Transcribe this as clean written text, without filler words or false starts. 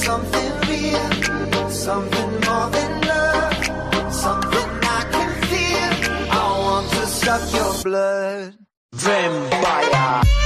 something real, something more than love, something I can feel. I want to suck your blood. Vampire.